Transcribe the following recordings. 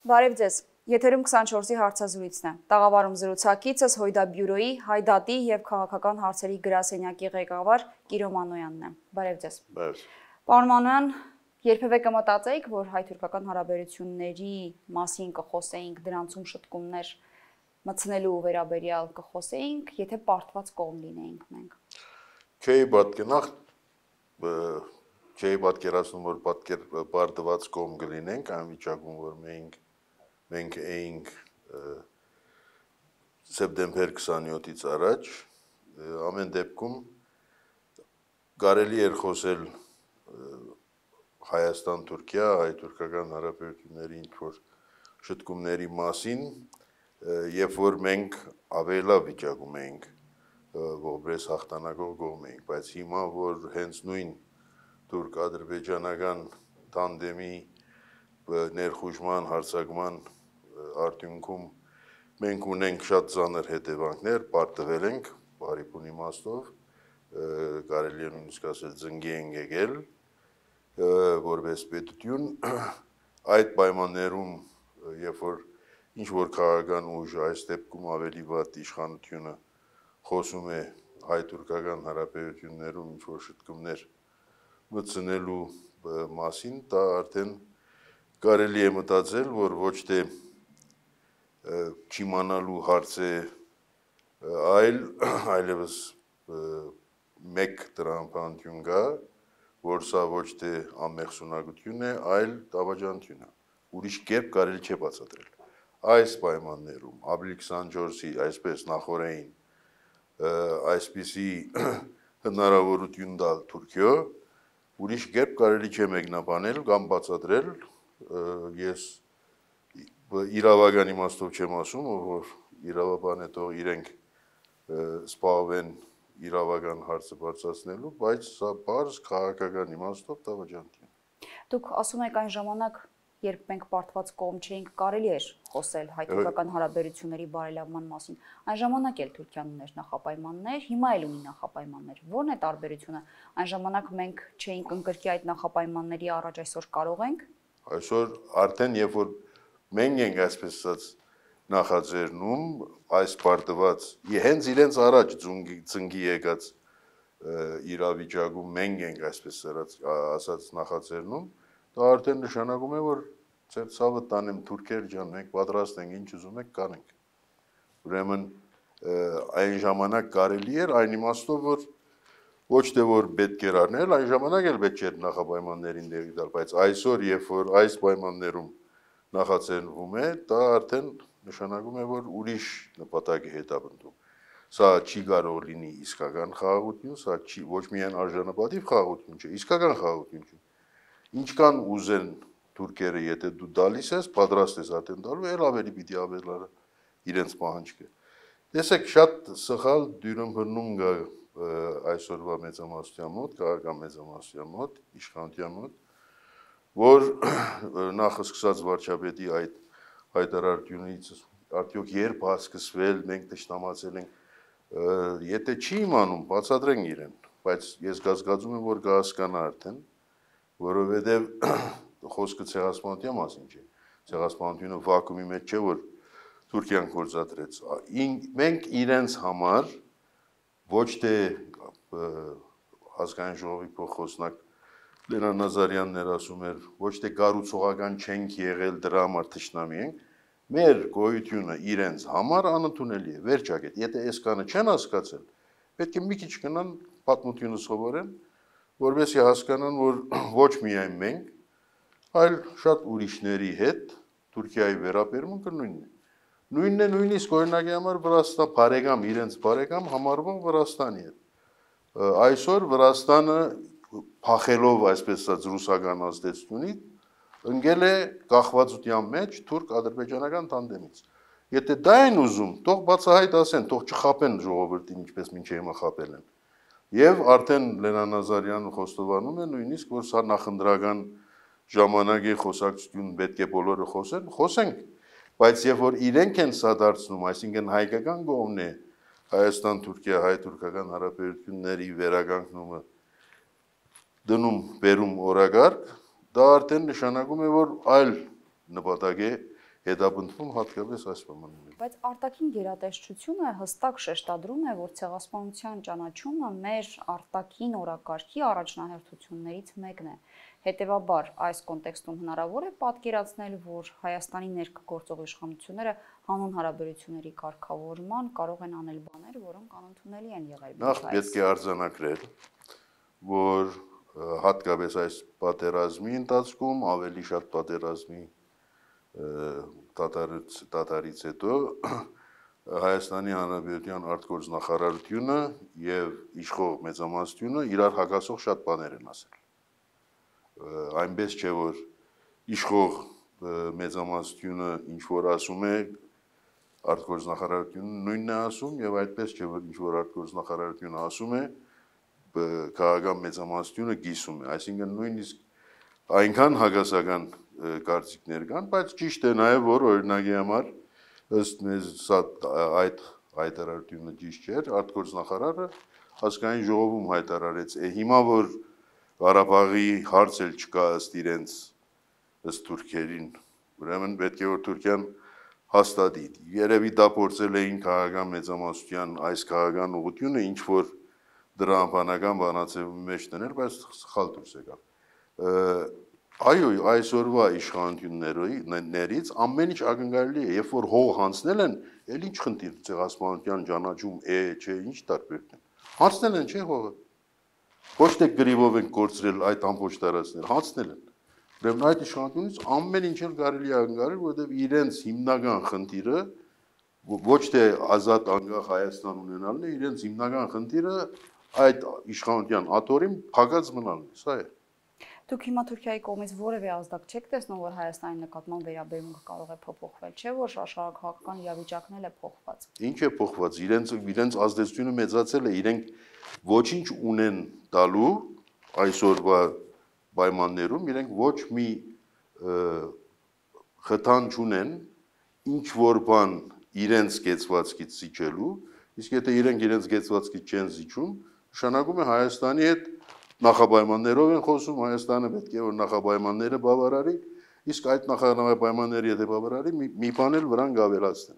Բարև ձեզ։ Եթերում 24-ի հարցազրույցն է։ Տաղավարում զրուցակիցս Հույդա բյուրոյի հայդատի եւ քաղաքական հարցերի գրասենյակի ղեկավար Կիրո Մանոյանն է։ Բարև ձեզ։ Բարև։ Պարոն Մանոյան, երբևէ կմտածեիք, որ հայ-թուրքական հարաբերությունների մասին կխոսեինք, դրանցում շտկումներ մտցնելու վերաբերյալ կխոսեինք, եթե պարտված կողմ լինեինք մենք։ Չէի պատկերացնում, որ պարտված կողմ կլինենք, այն վիճակում, որ մենք էինք սեպտեմբեր 27-ից առաջ, ամեն դեպքում կարելի էր խոսել Հայաստան-Թուրքիա, հայ-թուրքական հարաբերությունների ինչ-որ շտկումների մասին, երբ որ մենք ավելի լավ վիճակում էինք, որպես հաղթանակող կողմ էինք, բայց հիմա, որ հենց նույն թուրք-ադրբեջանական տանդեմի ներխուժման, հարձակման արդյունքում մենք ունենք շատ ծանր հետևանքներ, պարտվել ենք, բարիփուն իմաստով, կարելի է նույնիսկ ասել ծնկի ենք եկել, որպես պետություն, այդ պայմաններում, երբ որ ինչ-որ քաղաքական ուժ, այս դեպքում ավելի վատ իշխանությունը խոսում է հայ-թուրքական հարաբերություններում ինչ-որ շտկումներ մտցնելու մասին, դա արդեն կարելի է մտածել, որ ոչ թե չիմանալու հարց է, այլևս մեկ տրամաբանություն կա, որ սա ոչ թե անմեղսունակություն է, այլ դավաճանություն է, ուրիշ կերպ կարելի չէ բացատրել։ Այս պայմաններում, ապրիլ 24-ի այսպես նախօրեին, այսպիսի հնարավորություն տալ Թուրքիո, ուրիշ կերպ կարելի չէ մեկնաբանել կամ բացատրել, ես իրավական իմաստով չեմ ասում, որ իրավաբան է թող իրենք սպառվեն իրավական հարցը բարձրացնելու, բայց սա բարձ քաղաքական իմաստով դավաճանություն։ Դուք ասում եք այն ժամանակ, երբ մենք պարտված կողմ չէինք, կարելի էր խոսել հայ-թուրքական հարաբերությունների բարելավման մասին։ Այն ժամանակ էլ Թուրքիան ուներ նախապայմաններ, հիմա էլ ունի նախապայմաններ։ Ո՞րն է տարբերությունը։ Այն ժամանակ մենք չէինք ընկրկի այդ նախապայմանների առաջ, այսօր կարող ենք։ Այսօր արդեն երբ որ մենք ենք այսպես ասած նախաձեռնում այս պարտված, հենց իրենց առաջ ծնկի եկած իրավիճակում մենք ենք այսպես ասած նախաձեռնում, դա արդեն նշանակում է, որ ձեր ցավը տանեմ թուրքեր ջան, մենք պատրաստ ենք, ինչ ուզում եք կանենք։ Ուրեմն այն ժամանակ կարելի էր այն իմաստով, որ ոչ թե որ պետք էր արնել, այն ժամանակ էլ պետք չէր նախապայմաններին դերի տալ, բայց այսօր, երբ որ այս պայմաններում նախաձեռնվում է, դա արդեն նշանակում է, որ ուրիշ նպատակ է հետապնդում։ Սա չի կարող լինի իսկական խաղաղություն, սա ոչ միայն արժանապատիվ խաղաղություն չէ, իսկական խաղաղություն չէ։ Ինչքան ուզեն թուրքերը, եթե դու տալիս ես, պատրաստ ես արդեն տալու, էլ ավելի պիտի ավելարը իրենց պահանջքը։ Տեսեք, շատ սխալ դյուրըմբռնում կա այսօրվա մեծամասնության մոտ, քաղաքական մեծամասնության մոտ, իշխանության մոտ, որ նախ սկսած վարչապետի այդ հայտարարությունից արդյոք երբ հասկսվել, մենք թշնամացել ենք, եթե չի իմանում, բացատրենք իրեն, բայց ես կասկածում եմ, որ կհասկանա արդեն, որովհետև խոսքը ցեղասպանության մասին չէ, ցեղասպանությունը վակուումի մեջ չէ, որ Թուրքիան գործադրեց, մենք իրենց համար ոչ թե ազգային ժողովի փոխխոսնակ Լենան Նազարյանն էր ասում էր, ոչ թե կառուցողական չենք եղել դրա համար թշնամի ենք, մեր գոյությունը իրենց համար անընդունելի է, վերջակետ, եթե այս կանը չեն հասկացել, պետք է մի քիչ գնան պատմությունը սովորեն, որովհետեւ հասկանան, որ ոչ միայն մենք, այլ շատ ուրիշների հետ Թուրքիայի վերաբերմունքը նույնն է։ Նույնն է նույնիսկ օրինակի համար Վրաստան բարեկամ, իրենց բարեկամ համարվող Վրաստանի հետ։ Այսօր Վրաստանը փախելով այսպես ասած ռուսական ազդեցությունից ընկել է կախվածության մեջ թուրք-ադրբեջանական տանդեմից։ Եթե դա են ուզում, թող բացահայտ ասեն, թող չխապեն ժողովրդին, ինչպես մինչև հիմա խապել են։ Եվ արդեն Լենան Նազարյանը խոստովանում է նույնիսկ, որ սա նախընտրական ժամանակ է, խոսակցություն պետք է բոլորը խոսենք, բայց երբ որ իրենք են սա դարձնում, այսինքն հայկական կողմն է Հայաստան-Թուրքիա, հայ-թուրքական հարաբերությունների վերականգնումը դնում բերում օրակարգ, դա արդեն նշանակում է, որ այլ նպատակ է հետապնդվում հատկապես այս պայմաններում։ Բայց արտաքին գերատեսչությունը հստակ շեշտադրում է, որ ցեղասպանության ճանաչումը մեր արտաքին օրակարգի առաջնահերթություններից մեկն է։ Հետևաբար, այս կոնտեքստում հնարավոր է պատկերացնել, որ Հայաստանի ներկայգործող իշխանությունները հանուն հարաբերությունների կարգավորման կարող են անել բաներ, որոնք անընդունելի են եղել։ Նախ պետք է արձանագրել, որ հատկապես այս պատերազմի ընթացքում ավելի շատ պատերազմի Տատարից հետո Հայաստանի Հանրապետության արտգործնախարարությունը եւ իշխող մեծամասնությունը իրար հակասող շատ բաներ են ասել։ Այնպես չէ, որ իշխող մեծամասնությունը ինչ որ ասում է, արտգործնախարարությունը նույնն է ասում եւ այդպես չէ, որ ինչ որ արտգործնախարարությունը ասում է, քաղաքական մեծամասնությունը կիսում է, այսինքն նույնիսկ այնքան հակասական կարծիքներ կան, բայց ճիշտ է նաև, որ օրինակի համար ըստ մեզ այդ հայտարարությունը ճիշտ չէր, արտգործնախարարը ազգային ժողովում հայտարարեց, հիմա որ Ղարաբաղի հարց էլ չկա ըստ իրենց ըստ թուրքերին, ուրեմն պետք է որ Թուրքիան հաստատի։ Երևի դա փորձել էին քաղաքական մեծամասնության այս քաղաքական ուղղությունը ինչ որ դրա անվանական բանացեւի մեջ դնել, բայց սխալ դուրս եկավ։ Այո, այսօրվա իշխանություններից ամեն ինչ ակնկալի է, երբ որ հող հանձնել են, էլ ինչ խնդիր ցեղասպանության ճանաչում չէ, ինչ տարբերություն։ Հանձնել են, չէ՞ հողը։ Ոչ թե գրիվով են կորցրել այդ ամբողջ տարածքները, հանձնել են։ Ուրեմն այդ իշխանությունից ամեն ինչ էլ կարելի է ակնկալել, որովհետև իրենց հիմնական խնդիրը ոչ թե ազատ անկախ Հայաստան ունենալն է, իրենց հիմնական խնդիրը այդ իշխանության աթոռին փակած մնալն է, սա է։ Դուք հիմա Թուրքիայի կողմից որևէ ազդակ չեք տեսնում, որ Հայաստանի նկատմամբ վերաբերմունքը կարող է փոփոխվել, չէ՞ որ աշխարհակաղակական իրավիճակն էլ է փոխված։ Ինչ է փոխված, իրենց ազդեցությունը մեծացել է, իրենք ոչինչ ունեն տալու այսօրվա պայմաններում, իրենք ոչ մի խթան չունեն, ինչ որ բան իրենց կեցվածքից զիջելու, իսկ եթե իրենց կեցվածքից չեն զիջում, նշանակում է Հայաստանի հետ նախապայմաններով են խոսում, Հայաստանը պետք է որ նախապայմանները բավարարի, իսկ այդ նախապայմանները եթե բավարարի, մի բան էլ վրան գավելացնեն։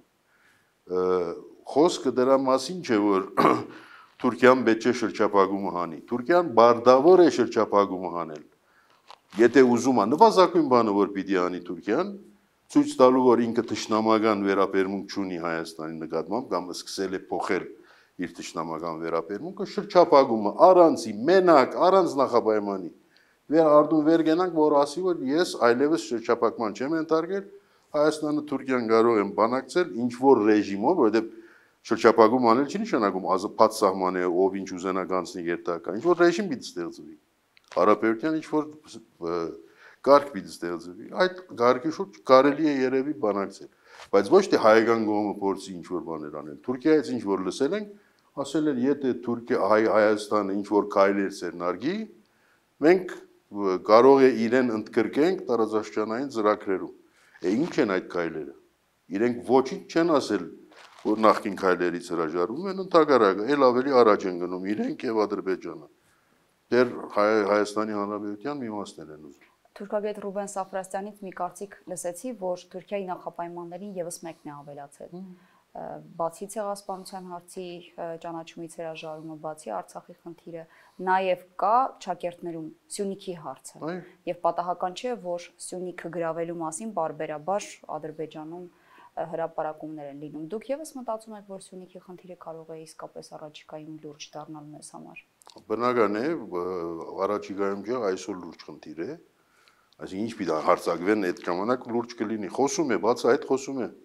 Խոսքը դրա մասին չէ, որ Թուրքիան պետք է շրջափակումը հանի։ Թուրքիան բարդավոր է շրջափակումը հանել։ Եթե ուզում է նվազագույն բանը որ պիտի անի Թուրքիան, ցույց տալու որ ինքը թշնամական վերաբերմունք չունի Հայաստանի նկատմամբ կամ սկսել է փոխել իր թշնամական վերաբերմունքը, շրջափակումը առանցի մենակ առանց նախապայմանի վեր գնանք, որ ասի որ ես այլևս շրջափակման չեմ ենթարկել, Հայաստանը Թուրքիան կարող են բանակցել ինչ որ ռեժիմով, որովհետև շրջափակում անել չի նշանակում ազատ սահման է, ով ինչ ուզենա կանցնի երթական, ինչ որ ռեժիմ պիտի ստեղծվի։ Հարաբերության ինչ որ կարգ պիտի ստեղծվի։ Այդ կարգի շուրջ կարելի է երևի բանակցել, բայց ոչ թե հայկական կողմը փորձի ինչ որ բաներ անել։ Թուրքիայից ինչ որ լսել ենք, ասել են, եթե Հայաստանը ինչ որ քայլեր ցերնարգի, մենք կարող է իրեն ընդգրկենք տարածաշրջանային ծրագրերում։ Ինչ են այդ քայլերը։ Իրենք ոչինչ չեն ասել, որ նախկին քայլերից հրաժարվում են, ընդհակառակը, ել ավելի առաջ են գնում իրենք եւ Ադրբեջանը։ Դեռ Հայաստանի Հանրապետության մի մասներ են ուզում։ Թուրքագետ Ռուբեն Սաֆրասյանից մի կարծիք լսեցի, որ Թուրքիայի նախապայմաններին եւս մեկն է ավելացել։ Բացի ցեղասպանության հարցի ճանաչումից հրաժարումը, բացի Արցախի խնդիրը, նաև կա Չակերտներում Սյունիքի հարցը։ Եվ պատահական չէ, որ Սյունիքը գրավելու մասին բարբերաբար Ադրբեջանում հրապարակումներ են լինում։ Դուք եւս մտածում եք, որ Սյունիքի խնդիրը կարող է իսկապես առաջիկայում լուրջ դառնալ մեզ համար։ Բնական է, առաջիկայում չէ, այսօր լուրջ խնդիր է։ Այսինքն ինչ պիտի հարցակվեն այդ ժամանակ լուրջ կլինի։ Խոսում է, բաց այդ խոսում է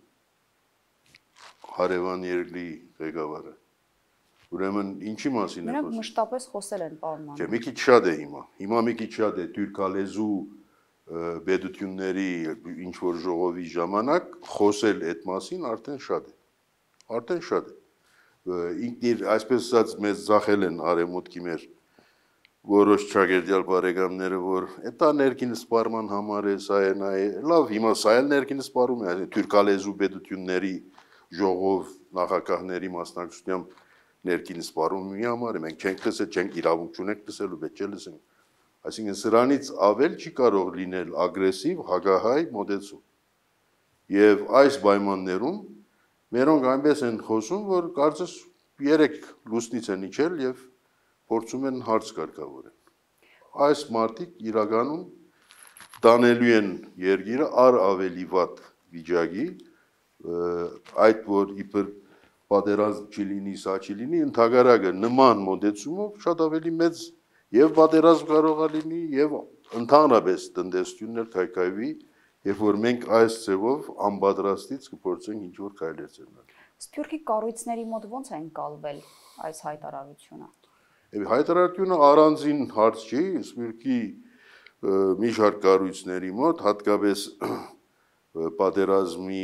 հարևան երկրի ղեկավարը։ Ուրեմն ինչի մասին է խոսում։ Նրանք մշտապես խոսել են, պարոն Մանուկ։ Չէ, մի քիչ շատ է հիմա։ Հիմա մի քիչ շատ է թուրքալեզու պետությունների ինչ որ ժողովի ժամանակ խոսել այդ մասին արդեն շատ է։ Արդեն շատ է։ Ինքն այսպես ասած մեզ զախել են արևմուտքի մեր որոշ ճագերտյալ բարեկամները, որ դա ներքին սպառման համար է, սա է, նա է։ Լավ, հիմա սա էլ ներքին սպառում է, թուրքալեզու պետությունների ժողով նախագահների մասնակցությամբ ներքին սպառումի համար է, մենք չենք լսել, չենք իրավունք չունենք լսելու, պետք է լսենք։ Այսինքն սրանից ավել չի կարող լինել ագրեսիվ հակահայ մոտեցում։ Եվ այս պայմաններում մերոնք այնպես են խոսում, որ կարծես 3 լուսնից են իջել եւ փորձում են հարց կարգավորել։ Այս մարդիկ իրականում տանելու են երկիրը ավելի վատ վիճակի, այդ որ իբր պատերազմ չլինի, սա չլինի, ընդհանրակը նման մոտեցումով շատ ավելի մեծ եւ պատերազմ կարող է լինի եւ ընդհանրապես տնտեսություններ քայքայվի, երբ որ մենք այս ձևով անպատրաստից կփորձենք ինչ-որ քայլեր ձեռնարկել։ Սփյուռքի կառույցների մոտ ո՞նց են կալվել այս հայտարարությունը։ Հայտարարությունը առանձին հարց չի, Սփյուռքի մի շարք կառույցների մոտ, հատկապես պատերազմի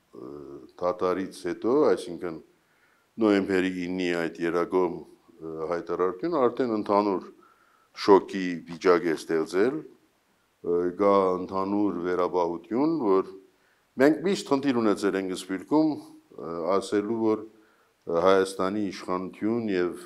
դատարից հետո, այսինքն նոյեմբերի 9-ի այդ երակոմ հայտարարությունը արդեն ընդհանուր շոկի վիճակ է ստեղծել, գա ընդհանուր վերաբահություն, որ մենք միշտ խնդիր ունեցել ենք Սփյուռքում ասելու, որ Հայաստանի իշխանություն եւ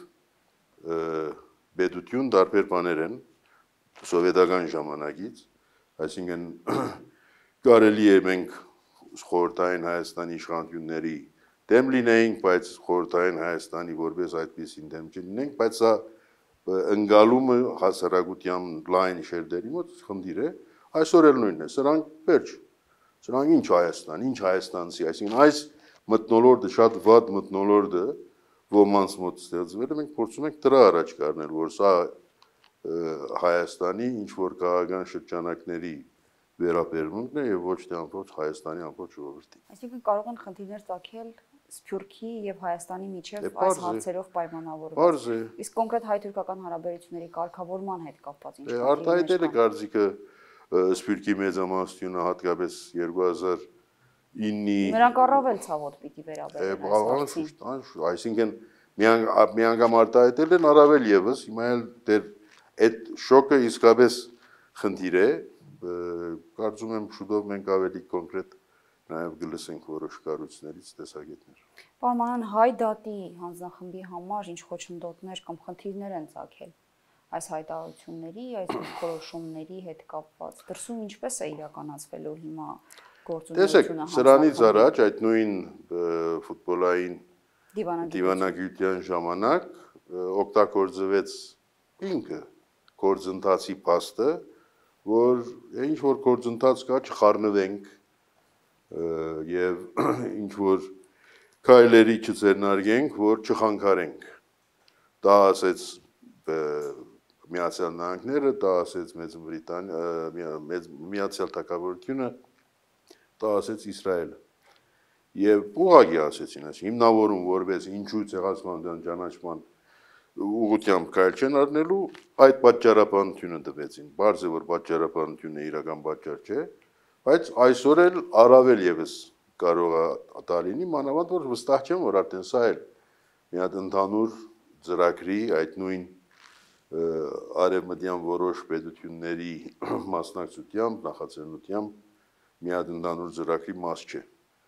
պետություն տարբեր բաներ են սովետական ժամանակից, այսինքն կարելի է մենք խորհրդային Հայաստանի իշխանությունների դեմ լինեինք, բայց խորհրդային Հայաստանի որպես այդպեսին դեմ չլինենք, բայց սա ընկալումը հասարակության լայն շերտերի մոտ խնդիր է, այսօր էլ նույնն է, սրանք վերջ, սրանք ինչ Հայաստան, ինչ հայաստանցի, այսինքն այս մթնոլորտը, շատ վատ մթնոլորտը ոմանց մոտ ստեղծվել է, մենք փորձում ենք դրա առաջ կառնել, որ սա Հայաստանի ինչ-որ քաղաքական շրջանակների վերաբերմունքն է եւ ոչ թե ամբողջ Հայաստանի ամբողջ ժողովրդի։ Այսինքն կարող են խնդիրներ ծագել Սփյուռքի եւ Հայաստանի միջև այս հարցերով պայմանավորված։ Պարզ է։ Իսկ կոնկրետ հայ-թուրքական հարաբերությունների կարգավորման հետ կապված ինչ արտահայտել է կարծիքը Սփյուռքի մեծամասնությունը հատկապես 2009-ի Նրանք առավել ցավոտ պիտի վերաբերեն։ Այսինքն միանգամ արտահայտել են առավել եւս, հիմա էլ դեր այդ շոկը իսկապես խնդիր է, կարծում եմ շուտով մենք ավելի կոնկրետ նաև կլսենք որոշ կառույցներից տեսակետներ։ Պարմանան հայ դատի հանձնախմբի համար ինչ խոչընդոտներ կամ խնդիրներ են ծագել այս հայտարարությունների, այս որոշումների հետ կապված։ Դրսում ինչպես է իրականացվելու հիմա գործունեությունը։ Տեսեք, սրանից առաջ այդ նույն ֆուտբոլային դիվանագիտության ժամանակ օգտագործվեց ինքը գործընթացի փաստը, որ ինչ որ գործընթաց կա չխառնվենք եւ ինչ որ քայլերի չձեռնարկենք, որ չխանգարենք։ Դա ասեց Միացյալ Նահանգները, դա ասեց Մեծ Բրիտանիա, Միացյալ Թագավորությունը, դա ասեց Իսրայելը։ Եվ ուղղակի ասեցին, հիմնավորում որպես ինչու ցեղասպանության ճանաչման ուղղությամբ քայլ չեն առնելու, այդ պատճառաբանությունը տվեցին։ Բարձր է, որ պատճառաբանությունը իրական պատճառ չէ, բայց այսօր էլ առավել եւս կարող է դա լինի, մանավանդ որ վստահ չեմ, որ արդեն սա էլ մի հատ ընդհանուր ծրագրի այդ նույն արևմտյան որոշ պետությունների մասնակցությամբ, նախաձեռնությամբ մի հատ ընդհանուր ծրագրի մաս չէ։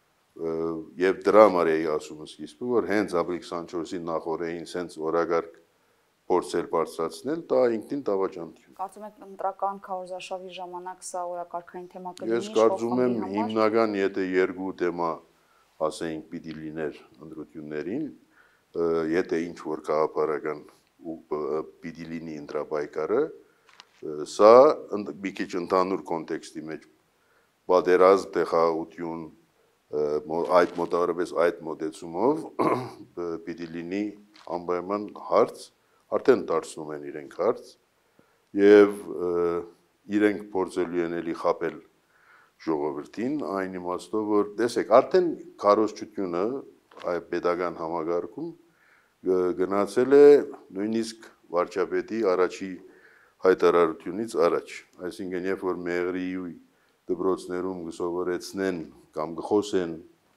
Եվ դրա համար էի ասում սկիզբը, որ հենց ապրիլ 24-ի նախորդին սենց օրագարկ փորձել բարձրացնել, դա ինքնին դավաճանություն։ Կարծում եք ընտրական քարոզարշավի ժամանակ սա օրակարգային թեմա կլինի։ Ես կարծում եմ հիմնական, եթե երկու թեմա ասենք պիտի լիներ ընտրություններին, եթե ինչ որ գաղափարական պիտի լինի ընտրապայքարը, սա մի քիչ ընդհանուր կոնտեքստի մեջ պատերազմ, տեղահավություն, այդ մոտավորապես այդ մոտեցումով պիտի լինի անպայման հարց, արդեն դարձնում են իրենք հարց եւ իրենք փորձելու են էլի խաբել ժողովրդին, այն իմաստով որ տեսեք, արդեն քարոզչությունը այդ pedagogan համագարկում գնացել է նույնիսկ վարչապետի առաջի հայտարարությունից առաջ, այսինքն երբ որ Մեղրի դպրոցներում կսովորեցնեն կամ կխոսեն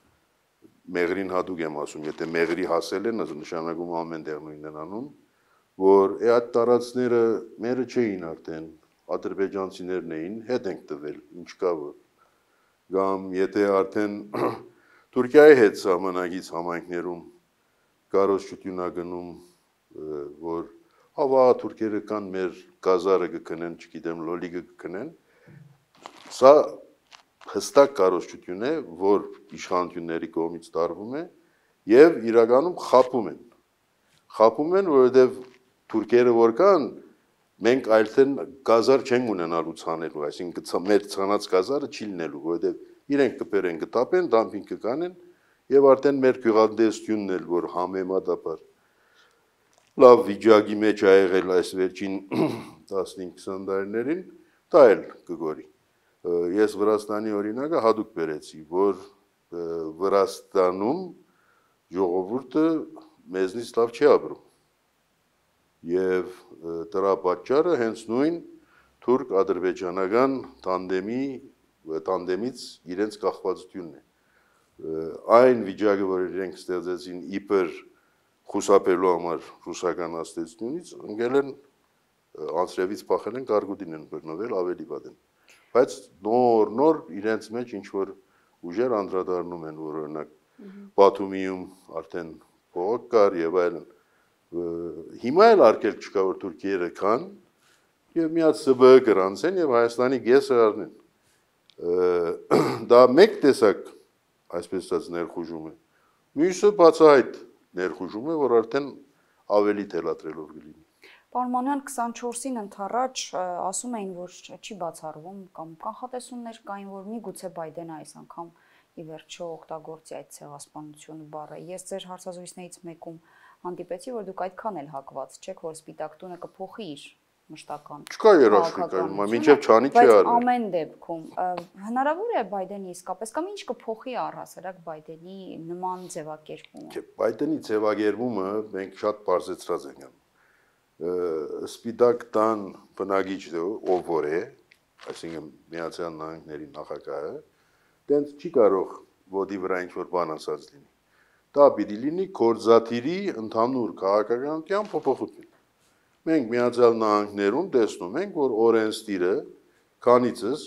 Մեղրին հատուկ եմ ասում, եթե Մեղրի հասել են, նշանակում ամեն տեղ նույնն են անում, որ այդ տարածքները մերը չէին արդեն, ադրբեջանցիներն էին, հետ ենք տվել, ինչ կա որ, կամ եթե արդեն Թուրքիայի հետ սահմանագից համայնքներում կարոզչություն գնում, որ հավա թուրքերը կան մեր գազարը կքնեն, չգիտեմ, լոլիկը կքնեն, սա հստակ կարողություն է, որ իշխանությունների կողմից տարվում է եւ իրականում խապում են։ Խապում են, որովհետեւ թուրքերը որ կան, մենք այլտեն գազար չենք ունենալու ցանելու, այսինքն մեր ցանած գազարը չի լինելու, որովհետեւ իրենք կբերեն, կտապեն, դամպինգ կանեն եւ արդեն մեր գյուղատնտեսությունն էլ որ համեմատաբար լավ վիճակի մեջ ա եղել այս վերջին 15-20 տարիներին, դա էլ կգորի։ Ես Վրաստանի օրինակը հadoop բերեցի, որ Վրաստանում ժողովուրդը մեզնից լավ չի ապրում։ Եվ դրա պատճառը հենց նույն թուրք-ադրբեջանական տանդեմից իրենց կախվածությունն է։ Այն վիճակը, որ իրենք ստեղծեցին իբր խուսափելու համար ռուսական ազդեցությունից, ընկել են անցրևից փախել են կարգուտին են բռնվել ավելի վատ են։ Բայց նոր իրենց մեջ ինչ որ ուժեր անդրադառնում են, որ օրինակ Բաթումիում արդեն փողոք կար եւ այլն։ Հիմա էլ արկել չկա որ թուրքիերը կան եւ միած ՍԲ գրանցեն եւ Հայաստանի գեսը առնեն։ Դա մեկ տեսակ այսպես ասած ներխուժում է։ Մյուսը բացահայտ ներխուժում է, որ արդեն ավելի թելադրելով կլինի։ Պարոն Մանույան 24-ին ընդառաջ ասում էին, որ չի բացառվում կամ կանխատեսումներ կային, որ միգուցե Բայդենը այս անգամ ի վերջո օգտագործի այդ ցեղասպանություն բառը։ Ես ձեր հարցազրույցներից մեկում հանդիպեցի, որ դուք այդքան էլ հակված չեք, որ Սպիտակ տունը կփոխի իր մշտական։ Չկա երաշխիք, մինչև չանի չի արել։ Բայց ամեն դեպքում հնարավոր է Բայդենի իսկապես կամ ինչ կփոխի առհասարակ Բայդենի նման ձևակերպումը։ Չէ, Բայդենի ձևակերպումը մենք շատ բարձրացրած ենք անում։ Սպիտակ տան բնակիչը ով որ է, այսինքն Միացյալ Նահանգների նախագահը, դենց չի կարող ոդի վրա ինչ-որ բան ասած լինի։ Դա պիտի լինի կորզաթիրի ընդհանուր քաղաքականության փոփոխություն։ Մենք Միացյալ Նահանգներում տեսնում ենք, որ օրենսդիրը քանիցս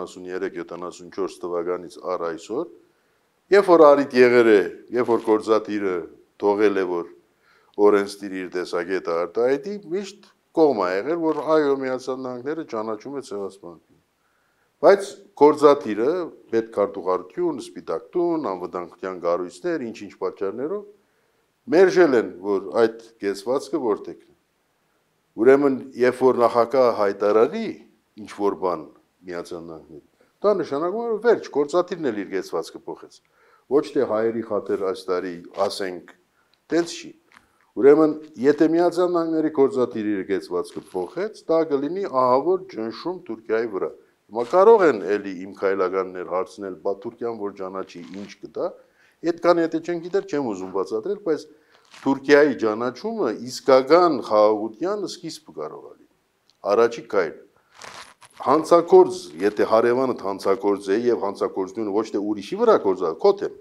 73-74 թվականից առ այսօր, երբ որ արիտ եղել է, երբ որ կորզաթիրը թողել է, որ օրենսդիրի իր տեսակետը արտահայտի, միշտ կողմ ա եղել, որ այո Միացյալ Նահանգները ճանաչում է ցեղասպանությունը։ Բայց կորզաթիրը պետքարտուղարություն, Սպիտակ տուն, անվտանգության կառույցներ, ինչ-ինչ պատճառներով մերժել են, որ այդ կեցվածքը որտեղ է։ Ուրեմն, երբ որ նախագահը հայտարարի ինչ որ բան Միացյալ Նահանգների, դա նշանակում է, որ վերջ կորզաթիրն էլ իր կեցվածքը փոխեց։ Ոչ թե հայերի խաթր այս տարի ասենք, տենց չի։ Ուրեմն, եթե Միացյալ Նահանգների կորզաթիրի իր կեցվածքը փոխեց, դա կլինի ահավոր ճնշում Թուրքիայի վրա։ Հիմա կարող են էլի իմ քայլականներ հարցնել, բա Թուրքիան որ ճանաչի ինչ կտա, այդքան եթե չեն գիտեր, չեմ ուզում բացատրել, բայց Թուրքիայի ճանաչումը իսկական խաղաղության սկիզբը կարող է լինի։ Առաջի քայլ։ Հանցակորձ, եթե հարևանը հանցակորձ է եւ հանցակորձությունը ոչ թե ուրիշի վրա կորզա, քո թեմ։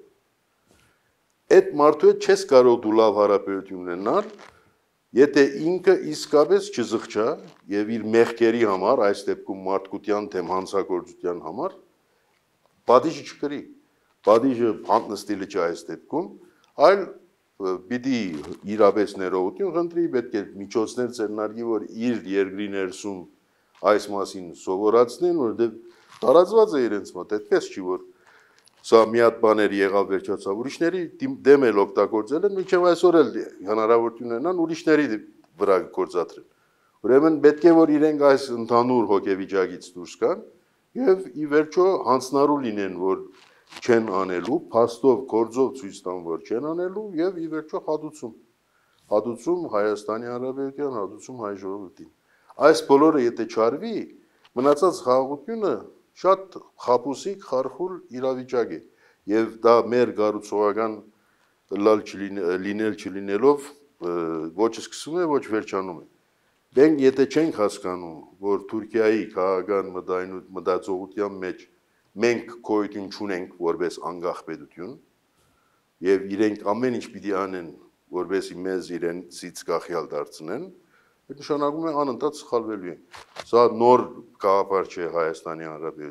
Այդ մարդու հետ չես կարող դու լավ հարաբերություն ունենալ, եթե ինքը իսկապես չզղջա եւ իր մեղքերի համար, այս դեպքում մարդկության թեմ հանցագործության համար, պատիժը չկրի։ Պատիժը հանտնստիլը չէ այս դեպքում, այլ պիտի իրապես ներողություն խնդրի, պետք է միջոցներ ձեռնարկի, որ իր երկրի ներսում այս մասին սովորացնեն, որովհետեւ տարածված է իրենց մոտ, այդպես չի որ սա մի հատ բաներ եղավ վերջացավ, ուրիշների դեմ էլ օգտագործել են, մինչև այսօր էլ հնարավորություն ունենան ուրիշների վրա գործադրել։ Ուրեմն պետք է որ իրենք այս ընդհանուր հոգեվիճակից դուրս գան եւ ի վերջո հանցնարու լինեն, որ չեն անելու, փաստով, գործով ցույց տան, որ չեն անելու եւ ի վերջո հատուցում։ Հատուցում Հայաստանի Հանրապետության, հատուցում հայ ժողովրդին։ Այս բոլորը եթե չարվի, մնացած խաղաղությունը շատ խապուսիկ, խարխուլ իրավիճակ է եւ դա մեր գառուցողական լալ լինել չլինելով ոչ սկսում է, ոչ վերջանում է։ Մենք եթե չենք հասկանում, որ Թուրքիայի քաղաքական մտածողության մեջ մենք գոյություն չունենք որպես անկախ պետություն եւ իրենք ամեն ինչ պիտի անեն, որպեսզի մեզ իրենցից գախյալ դարձնեն, այդ նշանակում է անընդհատ սխալվելու են։ Սա նոր գաղափար չէ Հայաստանի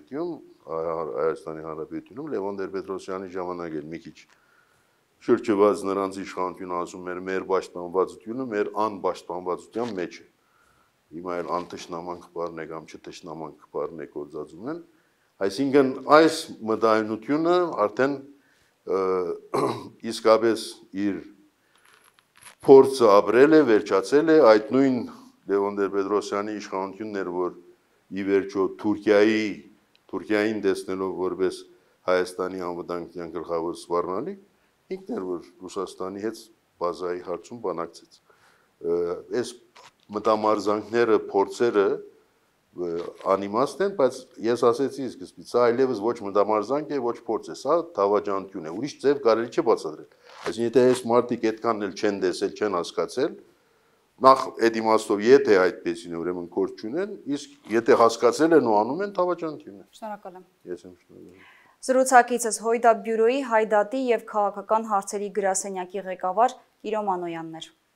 Հանրապետությունում Լևոն Տեր-Պետրոսյանի ժամանակ էլ մի քիչ շրջված նրանց իշխանությունը ասում էր մեր պաշտպանվածությունը մեր անպաշտպանվածության մեջ է։ Հիմա էլ անտշնամանք բառն է կամ չտշնամանք բառն է գործածում են, Այսինքն այս մտայնությունը արդեն իսկապես իր փորձը ապրել է, վերջացել է, այդ նույն Լևոն Տեր-Պետրոսյանի իշխանությունն էր, որ ի վերջո Թուրքիային տեսնելով որպես Հայաստանի անվտանգության գլխավոր սպառնալիք, ինքն էր, որ Ռուսաստանի հետ բազայի հարցում բանակցեց։ Այս մտամարզանքները, փորձերը անիմաստ են, բայց ես ասեցի սկզբից, սա այլևս ոչ մտամարզանք է, ոչ փորձ է, սա դավաճանություն է, ուրիշ ձև կարելի չէ բացատրել։ Այսինքն եթե այս մարդիկ այդքանն էլ չեն տեսել, չեն հասկացել, նախ այդ իմաստով եթե այդպեսին է, ուրեմն գործ չունեն, իսկ եթե հասկացել են ու անում են, դավաճանություն է։ Շնորհակալ եմ։ Ես եմ շնորհակալ։ Զրուցակիցս Հոյդա բյուրոյի հայդատի եւ քաղաքական հարցերի գրասենյակի ղեկավար Կիրո Մանոյանն էր։